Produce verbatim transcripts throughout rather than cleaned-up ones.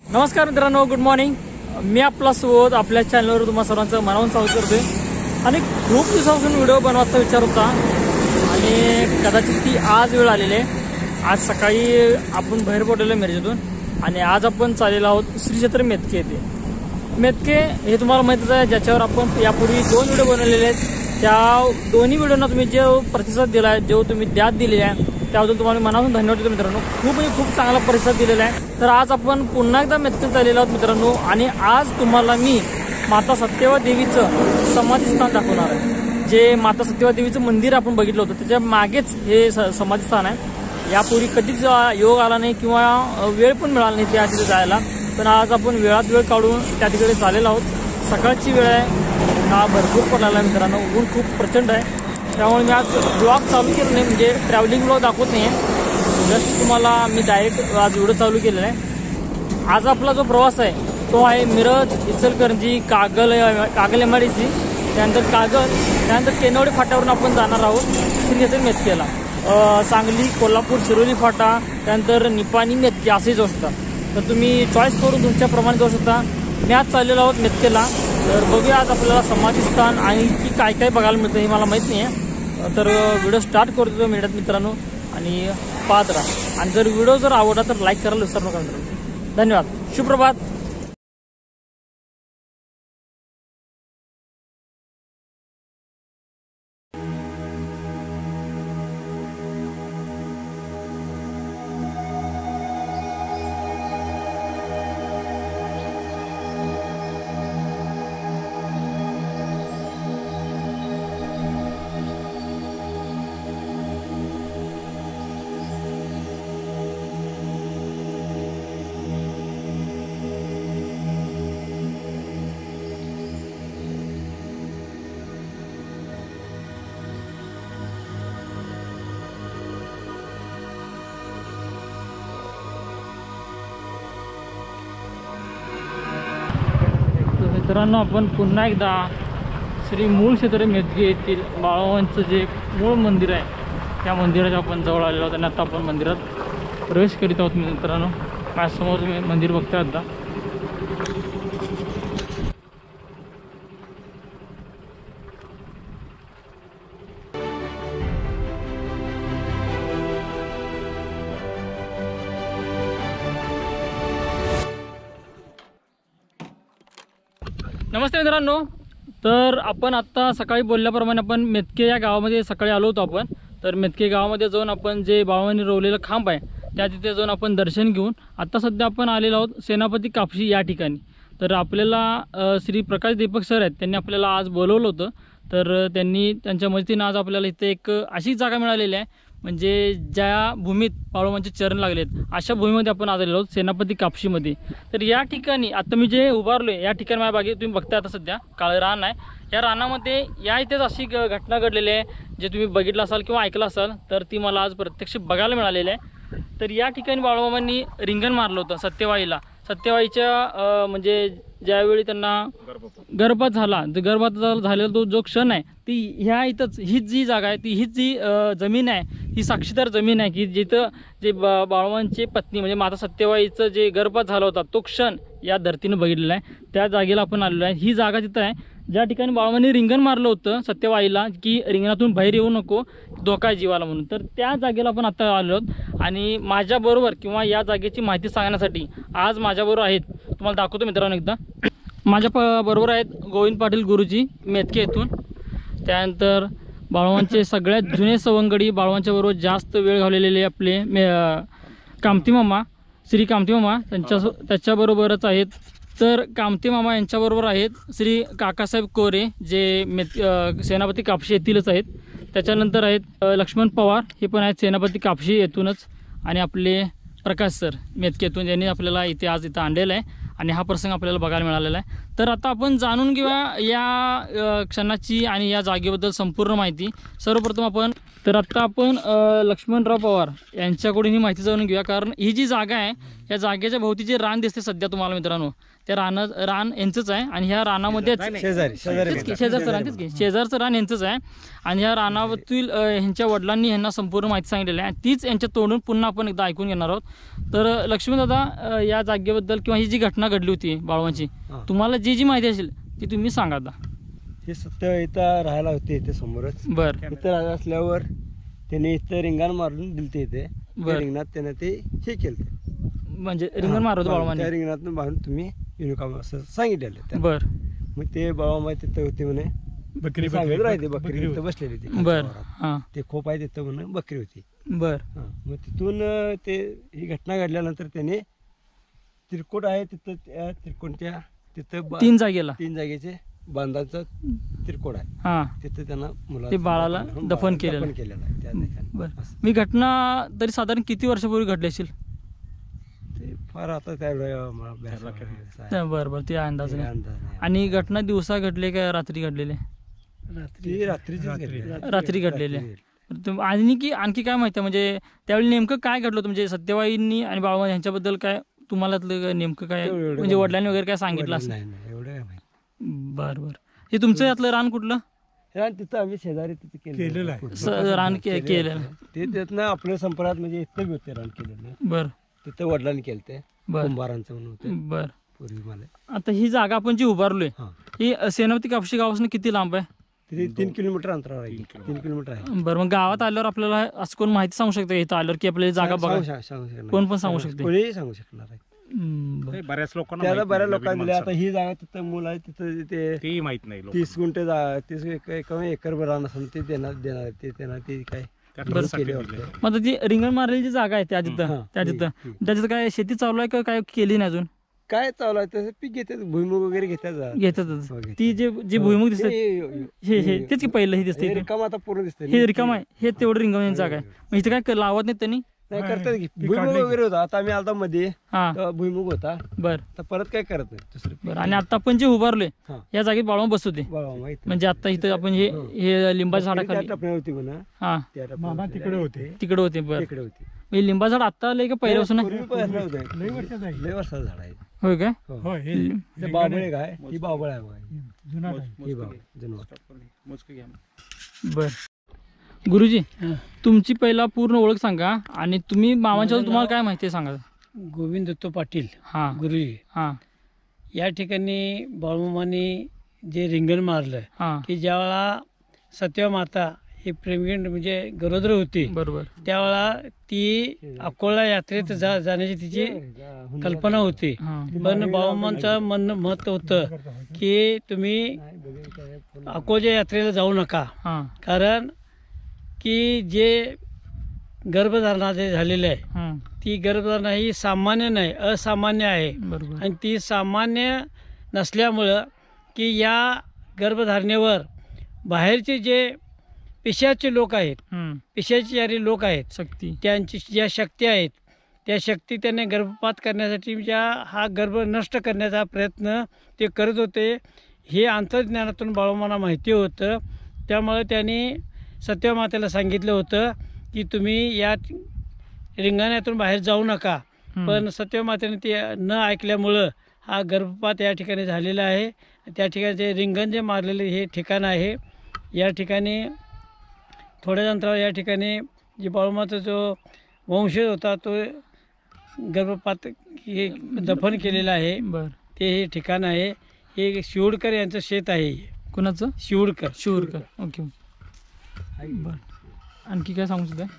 नमस्कार मित्रांनो, good morning. मी आपला सोबत आपल्या चॅनलवर तुम्हा सर्वांचं मनावून स्वागत करतोय. आणि खूप दिवसापासून व्हिडिओ बनवायचा विचार होता आणि कदाचित ती आज वेळ आलेली आहे. आज सकाळी आपण बाहेर पडलेलो मिरजेतून आणि आज आपण चाललेलो आहोत श्री क्षेत्र मेतके येथे. मेतके हे तुम्हाला माहितीच आहे, ज्याच्यावर आपण यापूर्वी दोन व्हिडिओ बनवलेले आहेत. त्या दोन्ही व्हिडिओना तुम्ही जो प्रतिसाद दिला आहे, जो तुम्ही द्यात दिलेला आहे, त्याबद्दल तुम्हाला मनापासून धन्यवाद देतो मित्रांनो. खूप म्हणजे खूप चांगला प्रतिसाद दिलेला आहे. तर आज आपण पुन्हा एकदा मेतकेत चाललेलो आहोत मित्रांनो. आणि आज तुम्हाला मी माता सत्यवा देवीचं समाधीस्थान दाखवणार आहे. जे माता सत्यवा देवीचं मंदिर आपण बघितलं होतं, त्याच्या मागेच हे समाधीस्थान आहे. यापूर्वी कधीच योग आला नाही किंवा वेळ पण मिळाला नाही त्या तिथे जायला. पण आज आपण वेळात वेळ काढून त्या तिकडे चाललेलो आहोत. सकाळची वेळ आहे, हा भरपूर पडलेला आहे मित्रांनो. ऊन खूप प्रचंड आहे, त्यामुळे मी आज ब्लॉग चालू केलं नाही, म्हणजे ट्रॅव्हलिंग ब्लॉग दाखवत नाही आहे. जस्ट तुम्हाला मी डायरेक्ट आज व्हिडिओ चालू केलेला आहे. आज आपला जो प्रवास आहे तो आहे Miraj, Ichalkaranji, Kagal Kagal M I D C, त्यानंतर कागल, त्यानंतर केनवडे फाट्यावरून आपण जाणार आहोत श्री क्षेत्र मेतकेला. सांगली, कोल्हापूर, शिरोली फाटा, त्यानंतर निपाणी, मेतके असे जाऊ शकता. तर तुम्ही चॉईस करून तुमच्याप्रमाणे जाऊ शकता. मी आज चाललेलो आहोत मेतकेला. तर बघूया आज आपल्याला समाधीस्थान आणि की काय काय बघायला मिळतं हे मला माहीत नाही आहे. तर व्हिडिओ स्टार्ट करतो मिळत मित्रांनो आणि पाहत राहा. आणि जर व्हिडिओ जर आवडला तर लाईक करायला विसरू नका मित्रांनो. धन्यवाद. सुप्रभात. मित्रांनो, आपण पुन्हा एकदा श्री मूळ क्षेत्र मेतके येथील बाळावांचं जे मूळ मंदिर आहे त्या मंदिराच्या आपण जवळ आलेलो आहोत. आणि आता आपण मंदिरात प्रवेश करीत आहोत मित्रांनो. माझ्यासमोर तुम्ही मंदिर बघताय आता. नमस्ते मित्रांनो. तर आपण आत्ता सकाळी बोलल्याप्रमाणे आपण मेतके या गावामध्ये सकाळी आलो होतो आपण. तर मेतके गावामध्ये जाऊन आपण जे बाळावांनी रोवलेलं खांब आहे त्या तिथे जाऊन आपण दर्शन घेऊन आत्ता सध्या आपण आलेलो आहोत सेनापती कापशी या ठिकाणी. तर आपल्याला श्री प्रकाश दीपक सर आहेत, त्यांनी आपल्याला आज बोलवलं होतं. तर त्यांनी त्यांच्या मदतीनं आज आपल्याला इथे एक अशी जागा मिळालेली आहे, म्हणजे ज्या भूमीत बाळूमांचे चरण लागलेत अशा भूमीमध्ये आपण आलेलो आहोत, सेनापती कापशीमध्ये. तर या ठिकाणी आता मी जे उभारलो आहे या ठिकाणी माझ्या बागेत तुम्ही बघताय आता सध्या काळं रान आहे. या रानामध्ये या इथेच अशी घटना घडलेली आहे, जे तुम्ही बघितलं असाल किंवा ऐकलं असाल, तर ती मला आज प्रत्यक्ष बघायला मिळालेली आहे. तर या ठिकाणी बाळूमामांनी रिंगण मारलं होतं सत्यवाईला. सत्यवाईच्या म्हणजे ज्यावेळी त्यांना गर्भात झाला, गर्भात झालेला तो जो क्षण आहे ती ह्या इथंच हीच जी जागा आहे, ती हीच जी जमीन आहे, ही साक्षीदार जमीन आहे की जिथं जे बा बाळवांची पत्नी म्हणजे माता सत्यवाईचं जे गर्भात झाला होता तो क्षण या धर्तीनं बघितलेला आहे. त्या जागेला आपण आलेलो आहे. ही जागा तिथं आहे ज्या ठिकाणी बाळवांनी रिंगण मारलं होतं सत्यवाईला की रिंगणातून बाहेर येऊ नको, धोका आहे जीवाला म्हणून. तर त्या जागेला आपण आता आलो आहोत. आणि माझ्याबरोबर किंवा या जागेची माहिती सांगण्यासाठी आज माझ्याबरोबर आहेत, तुम्हाला दाखवतो मित्रांनो एकदा. माझ्या प बरोबर आहेत गोविंद पाटील गुरुजी मेतके येथून. त्यानंतर बाळवांचे सगळ्यात जुने सवंगडी, बाळवांच्या बरोबर जास्त वेळ घालवलेले आपले मे कामती मामा, श्री कामती मामा त्यांच्या त्याच्याबरोबरच आहेत. तर कामती मामा यांच्याबरोबर आहेत श्री काकासाहेब कोरे, जे मेत सेनापती कापशी येथीलच आहेत. त्याच्यानंतर आहेत लक्ष्मण पवार, हे पण आहेत सेनापती कापशी येथूनच. आणि आपले प्रकाश सर मेतके येथून, ज्यांनी आपल्याला इथे आज इथं आणलेलं आहे आणि हा प्रसंग आपल्याला बघायला मिळालेला आहे. तर आता आपण जाणून घेऊया या क्षणाची आणि या जागेबद्दल संपूर्ण माहिती. सर्वप्रथम आपण तर आत्ता आपण लक्ष्मणराव पवार यांच्याकडून ही माहिती जाणून घेऊया, कारण ही जी जागा आहे या जागेच्या भोवती जे रान दिसते सध्या तुम्हाला मित्रांनो, त्या रान रान यांचंच आहे आणि ह्या रानामध्येच शेजारी शेजारी शेजारचं रान तेच की शेजारचं रान यांचंच आहे आणि ह्या रानावरील ह्यांच्या वडिलांनी ह्यांना संपूर्ण माहिती सांगितलेली आहे. तीच यांच्या तोंडून पुन्हा आपण एकदा ऐकून घेणार आहोत. तर लक्ष्मीदादा, या जागेबद्दल किंवा ही जी घटना घडली होती बाळवांची, तुम्हाला जी जी माहिती असेल ती तुम्ही सांगा आता. हे सत्य इथं राहायला होते इथे समोरच. बरं इथं राहायला असल्यावर त्याने इथं रिंगण मारून दिलते इथे. त्या रिंगणात त्याने ते हे केलं, म्हणजे रिंगण मारत बाळवांनी. त्या रिंगणातून बांधून तुम्ही युनिकॉम असं सांगितलेलं. बर मग ते बाळामाई तिथं होते म्हणे, बकरी सांगत राहते, बकरी तिथं बसलेली होती. बर हां ते खोप आहे तिथं म्हणून बकरी होती. बर हां मग तिथून ते ही घटना घडल्यानंतर त्याने त्रिकोट आहे तिथं, त्या त्रिकोणच्या तिथं तीन जागेला तीन जागेचे बांधाचा त्रिकोट आहे. हां तिथं त्यांना मुला ते बाळाला दफन केलेलं दफन केलेलं आहे त्या ठिकाणी. बर मी घटना तरी साधारण किती वर्षापूर्वी घडली असेल? ते फार आता त्यावेळेला मला अभ्यास आहे. बरं बरं ते अंदाज ते नाही. अंदाज नाही. आणि घटना दिवसा घडली का रात्री घडलेली? ती रात्रीचीच घडली. रात्री घडलेली आहे. तुम- आणि की आणखी काय माहिती आहे, म्हणजे त्यावेळी नेमकं काय घडलं होतं, म्हणजे सत्यवाईंनी आणि बाळवा यांच्याबद्दल काय तुम्हाला त्यातलं नेमकं काय, एवढं- एवढं म्हणजे वडिलांनी वगैरे काय सांगितलं असं? नाही नाही एवढं काय माहिती. बरं बरं. हे तुमचं यातलं रान कुठलं? रान तिथं आम्ही शेजारी तिथं केलेलं आहे. स- रान के- केलेलं ते त्यातनं आपल्या संपर्कात म्हणजे इथं बी होते रान केलेलं. बरं तिथं वडिलांनी केलं ते बरं कुंभारांचं म्हणून होतं बरं. पूर्वी मला. आता ही जागा आपण जी उभारलोय हां ही सेनापती कापशी गावापासून किती लांब आहे? तिथे तीन किलोमीटर अंतरावर आहे. तीन किलोमीटर आहे. बरं, मग गावात आल्यावर आपल्याला असं कोण माहिती सांगू शकतं इथं आल्यावर की आपल्याला जागा बघा? सांगू शक- सांगू शकणार. कोण पण सांगू शकते? कोणीही सांगू शकणार आहे. हम्म, बरं. बऱ्याच लोकांना त्याला माहित बऱ्याच नाही, लोकांनी नवीन दिली. आता माणसाला. ही जागा तिथं मूल आहे तिथं ते तेही माहित नाही लोकांना. तीस गुंठे जा तीस एक एक- एकर रान असेल ते देणार देणार ते त्यांना ते काय त्या बरं साठी केले दिलंय. होते. मग आता जी रिंगण मारलेली जी जागा आहे त्या तिथं हां, त्या ती- तिथं ती. त्याच्यात काय शेती चालू आहे का काय केली नाही अजून? काय चालू आहे तसं पीक घेतात, भुईमुग वगैरे घेतात जा. घेतातच. हो, घेतात. ती जे जे भुईमुग दिसत हे- हे हे तेच की पहिलं हे हे दिसते रिकामं आता पूर्ण दिसतंय. हे रिकाम आहे, हे तेवढं रिंगण जागा आहे. मग इथं काय क- लावत नाहीत त्यांनी? नाही करतात की भुईमुग वगैरे होता. आता आम्ही आलता मध्ये हा तेव्हा भुईमुग होता. बर तर परत काय करत नाही दुसरं पीक. बर. आणि आता आपण जे उभारलोय हां. या जागेत बाळवा बसत होते, बाळा माहित म्हणजे आता इथं आपण हे हे लिंबाच्या त्या झाडाखाली टपण्या होती म्हणा. हा त्या टपण्या तिकडे होते. तिकडे होते. बर तिकडे होती. म्हणजे लिंबा झाड आता आलंय का पहिल्यापासून? पूर्वी पाहिलं होतं. लय वर्षाचं आहे. लय वर्षाचं झाड आहे. होय काय? हो. ते बाबळ एक आहे. ही बाबळ आहे बघा. ही बाबळ जुनं. मोजकं घ्या. बर. गुरुजी, तुमची पहिला पूर्ण ओळख सांगा आणि तुम्ही मामांच्याबद्दल तुम्हाला काय माहिती आहे सांगा. गोविंद दत्त पाटील हा गुरुजी. हा या ठिकाणी बाळूमामाने जे रिंगण मारलं हा की ज्यावेळा सत्यवा माता ही प्रेमगंड म्हणजे गरोदर होती, बरोबर. त्यावेळा ती अकोला यात्रेत जा जाण्याची तिची कल्पना होती. हा पण बाळूमामांचं म्हणणं मत होतं की तुम्ही अकोलच्या यात्रेला जाऊ नका, हा कारण की जे गर्भधारणा जे झालेलं आहे हा ती गर्भधारणा ही सामान्य नाही, असामान्य आहे. बरोबर. आणि ती सामान्य नसल्यामुळं की या गर्भधारणेवर बाहेरचे जे पिशाचे लोक आहेत, हम्म. पिशाचारी लोक आहेत, शक्ती त्यांची ज्या शक्ती आहेत त्या शक्ती त्याने गर्भपात करण्यासाठी ज्या हा गर्भ नष्ट करण्याचा प्रयत्न ते करत होते हे अंतर्ज्ञानातून बाळूमामांना माहिती होतं. त्यामुळे त्यांनी सत्यमातेला सांगितलं होतं की तुम्ही या रिंगणातून बाहेर जाऊ नका. हम्म. पण सत्यमातेने ते न ऐकल्यामुळं हा गर्भपात या ठिकाणी झालेला आहे. त्या ठिकाणी जे रिंगण जे मारलेले हे ठिकाण आहे. या ठिकाणी थोड्या अंतरावर या ठिकाणी जे बाळूमाचा जो वंशज होता तो गर्भपात हे दफन केलेला आहे. बर. ते हे ठिकाण आहे. हे शिवडकर यांचं शेत आहे. कुणाचं? शिवडकर शिवरकर. ओके. बर. आणखी काय सांगू शकता?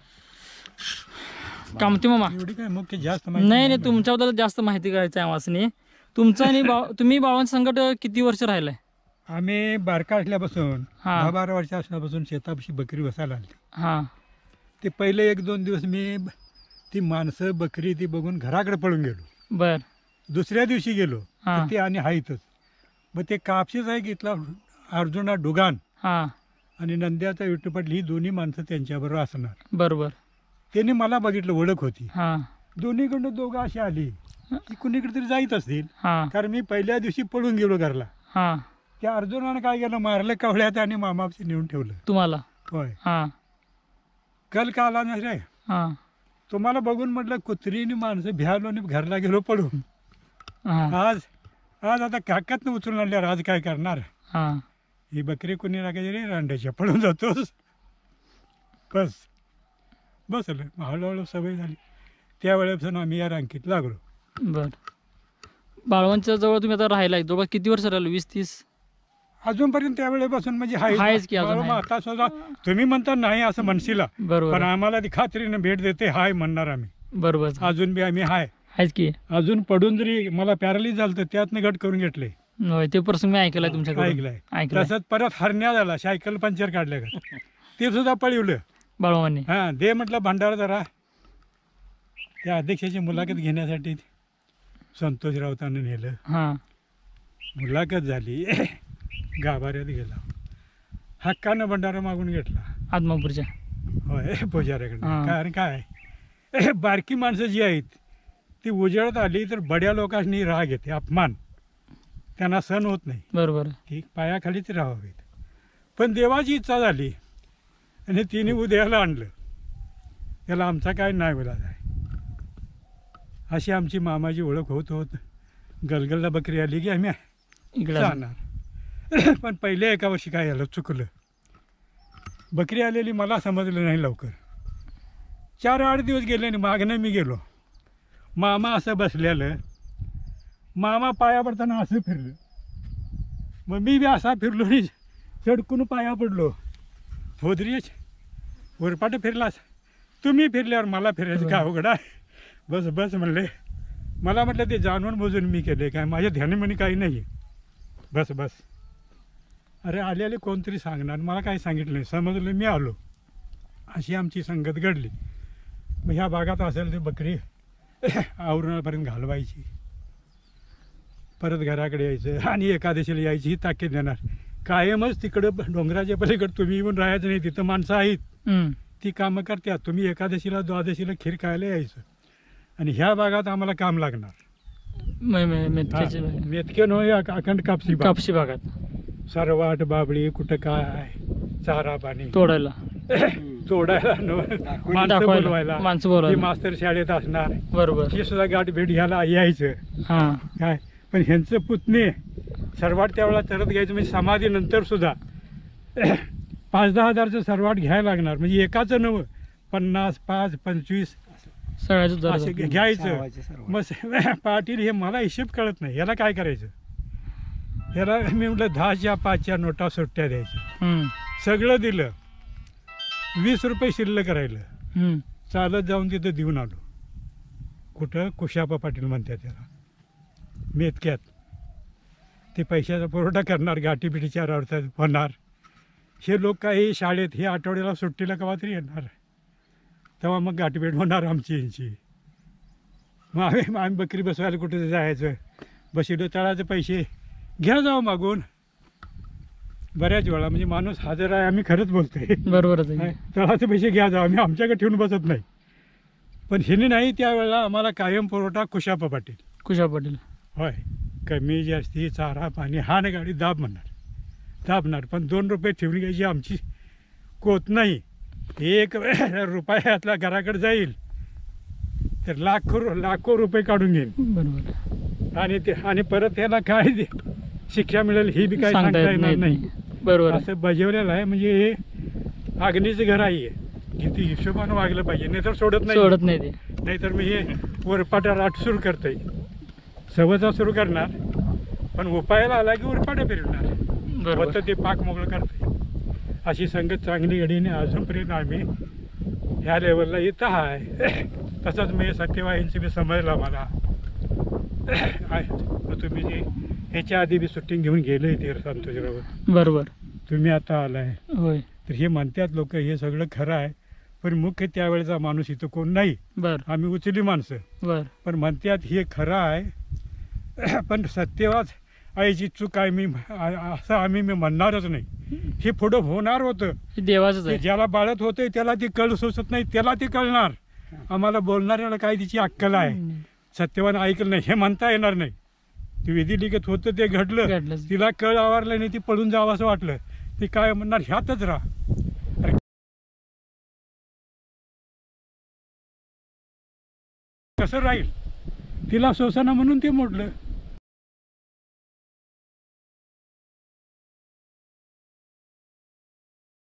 कामते मामा. एवढी काय मुख्य जास्त नाही नाही तुमच्याबद्दल जास्त माहिती करायची आहे वासनी. तुमचं आणि बाव तुम्ही बाळवांचं संकट किती वर्ष राहिलंय? आम्ही बारका असल्यापासून हा. दहा बारा वर्ष असल्यापासून शेतापाशी बकरी बसायला आली. हा ते पहिले एक दोन दिवस मी ब- ती माणसं बकरी ती बघून घराकडे पळून गेलो. बर. दुसऱ्या दिवशी गेलो हा. तर ते आणि हायतच. मग ते कापशीच आहे घेतला अर्जुना डुगान हा आणि नंद्याचा विठ्ठल पाटील ही दोन्ही माणसं त्यांच्याबरोबर असणार. बरोबर. त्यांनी मला बघितलं, ओळख होती. हा दोन्हीकडनं दोघं अशी आली की कुणीकडे तरी जाईत असतील, हा कारण मी पहिल्या दिवशी पळून गेलो घरला. हा त्या अर्जुनानं काय केलं, मारलं कवळ्यात आणि मामापाशी नेऊन ठेवलं. तुम्हाला. होय. हा कल का आला नाही रे, हा तुम्हाला बघून म्हटलं कुत्रीने माणसं भ्यालो आणि घरला गेलो पडून. हां आज आज आता काकातनं उचलून आणल्यावर आज काय करणार. हां ही बकरी कोणी राखायची रे रांड्याच्या पडून जातोस. बस बसलं मग हळूहळू सवय झाली. त्यावेळेपासून आम्ही या रांकीत लागलो. बर बाळवांच्या जवळ तुम्ही आता राहायला आहे जवळ किती वर्ष राहिलो वीस तीस अजूनपर्यंत त्यावेळेपासून म्हणजे हाय आहेच की अजून बाळू आहे. आता सुद्धा तुम्ही म्हणता नाही असं म्हणशीला, बरोबर पण आहे. आम्हाला ती खात्रीने भेट देते हाय म्हणणार आम्ही. बरोबर आहे. अजून बी आम्ही हाय. आहेच की अजून पडून जरी मला पॅरालिस झालं तर त्यातनं गट करून घेतले. होय ते प्रसंग मी ऐकलाय तुमच्याकडे ऐकलंय. ऐकलाय तसंच परत हरण्या झाला सायकल पंक्चर काढल्या का ते सुद्धा पळवलं. बाळवांनी हा दे म्हटलं भंडारा जरा. त्या अध्यक्षाची मुलाखत घेण्यासाठी संतोष राऊतांनी नेलं. हां मुलाखत झाली. गाभाऱ्यात गेला. हक्कानं भंडारा मागून घेतला. आदमापूरच्या होय पुजाऱ्याकडे. हा. कारण काय बारकी माणसं जी आहेत ती उजेडत आली तर बड्या लोकांनी राग येते, अपमान त्यांना सहन होत नाही. बरोबर आहे. ती पायाखालीच राहावीत. पण देवाची इच्छा झाली आणि तिने उद्याला आणलं. त्याला आमचा काय नाही विलाज आहे. अशी आमची मामाची ओळख होत होत गलगलला बकरी आली की आम्ही इकडे जाणार. पण पहिले एका वर्षी काय झालं चुकलं. बकरी आलेली मला समजलं नाही लवकर. चार आठ दिवस गेले आणि मागणं मी गेलो. मामा असं बसलेलं. मामा पाया पडताना असं फिरलं. मग मी बी असा फिरलो आणि चडकून पाया पडलो. होदरीच वरपाट फिरलास तुम्ही फिरल्यावर मला फिरायचं का अवघड आहे. बस बस म्हणले. मला म्हटलं ते जाणून बुजून मी केले काय माझ्या ध्यानीमनी काही नाही. बस बस. अरे आलेले कोणतरी सांगणार मला काही सांगितलं नाही. समजलं मी आलो. अशी आमची संगत घडली. मग ह्या भागात असेल ते बकरी आवरणापर्यंत घालवायची. परत घराकडे यायचं आणि एकादशीला यायची ही ताकीद देणार. कायमच तिकडं डोंगराच्या पलीकडे तुम्ही येऊन राहायचं नाही. तिथं माणसं आहेत हम्म. ती कामं करतात. तुम्ही एकादशीला द्वादशीला खीर खायला यायचं आणि ह्या भागात आम्हाला काम लागणार. मे- मे- मेतक्याचे हा, मेतके नव्हे अख- अखंड कापसी बाग. कापशी भागात सरवाट बाबळी कुठं काय चारा पाणी तोडायला तोडायला नव्हे. माणसं दाखवायला, बोलवायला माणसं ती बोलवायला. मास्तर शाळेत असणार बरोबर हे सुद्धा गाठ भेट घ्यायला यायचं हां काय. पण ह्यांचं पुतणे सरवाट त्यावेळेला चरत घ्यायचं म्हणजे समाधीनंतर सुद्धा पाच दहा हजारचं सरवाट घ्यायला लागणार. म्हणजे एकाचं नवं पन्नास पाच पंचवीस सगळ्याच दर असे जातो. घ्यायचं. सावाचे सर्व. मग पाटील हे मला हिशेब कळत नाही. याला काय करायचं. याला मी म्हटलं दहाच्या पाचच्या नोटा सुट्ट्या द्यायच्या. हम्म. सगळं दिलं. वीस रुपये शिल्लक राहिलं. हम्म. चालत जाऊन तिथं देऊन आलो. कुठं कुशापा पाटील म्हणतात त्याला मेतक्यात. ते पैशाचा पुरवठा करणार गाठीबिटी चार अडचण होणार. हे लोक काही शाळेत हे आठवड्याला सुट्टीला केव्हा तरी येणार. तेव्हा मग गाठीभेट होणार आमची यांची. मग आम्ही आम्ही बकरी बसवायला कुठे जायचं. बसिलो तळाचे पैसे घ्या जावं मागून. बऱ्याच वेळा म्हणजे माणूस हजर आहे आम्ही खरंच बोलतोय. बरोबरच आहे. तळाचे पैसे घ्या जावं आम्ही आमच्याकडे ठेवून बसत नाही. पण हिने नाही त्यावेळेला आम्हाला कायम पुरवठा कुशापा पाटील. कुशा पाटील होय. कमी जास्ती चारा पाणी हा ना गाडी दाब म्हणणार दाबणार. पण दोन रुपये ठेवून घ्यायची आमची कोत नाही. एक रुपयातला घराकडे जाईल तर लाखो लाखो रुपये काढून घेईन. बरोबर आणि ते आणि परत त्याला काय ते शिक्षा मिळेल ही बी काय सांगता सांगता येत येणार नाही. नाही. बरोबर आहे. असं बजावलेलं आहे. म्हणजे हे अग्नीचं घर आहे. किती हिशोबानं वागलं पाहिजे नाही तर सोडत नाही. सोडत नाही ते. नाहीतर मी हे उरपाटा राट सुरू करतोय. सवचा सुरू करणार पण उपायाला आला की उरपाटा फिरवणार. बरोबर होतं ते पाक मोकळं करतोय. अशी संगत चांगली घडीने अजूनपर्यंत आम्ही ह्या लेवलला येत आहे. तसंच मी सत्यवाहींची बी समजला मला. आहे. मग तुम्ही जे ह्याच्या आधी बी शूटिंग घेऊन गेले ते संतोषराव बरोबर तुम्ही आता आलाय होय. तर हे म्हणतात लोक हे सगळं खरं आहे. पण मुख्य त्यावेळेचा माणूस इथं कोण नाही. बर आम्ही उचली माणसं. बर पण म्हणतात हे खरं आहे. पण सत्यवाच आईची चूक आहे मी असं आम्ही मी म्हणणारच नाही. हे पुढं होणार होतं. हे देवाचंच ते आहे. ज्याला बाळत होते त्याला ते कळ सुचत नाही त्याला ते कळणार. आम्हाला बोलणाऱ्याला काय तिची अक्कल आहे. सत्यवान ऐकलं नाही हे म्हणता येणार नाही. ते विधी लिखित होतं ते घडलं. घडलंच. तिला कळ आवरलं नाही ती पळून जावं असं वाटलं. ती काय म्हणणार ह्यातच राहा. कसं राहील तिला सोसाना म्हणून ते मोडलं